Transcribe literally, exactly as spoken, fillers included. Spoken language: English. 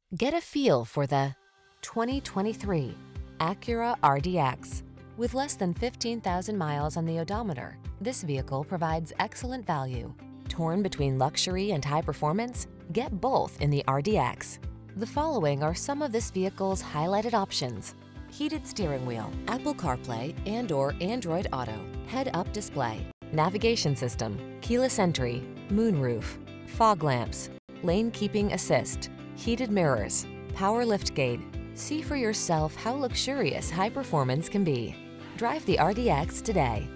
Get a feel for the twenty twenty-three Acura R D X. With less than fifteen thousand miles on the odometer, this vehicle provides excellent value. Torn between luxury and high performance? Get both in the R D X. The following are some of this vehicle's highlighted options: heated steering wheel, Apple CarPlay and or Android Auto, head-up display, navigation system, keyless entry, moonroof, fog lamps, lane keeping assist, heated mirrors, power liftgate. See for yourself how luxurious high performance can be. Drive the R D X today.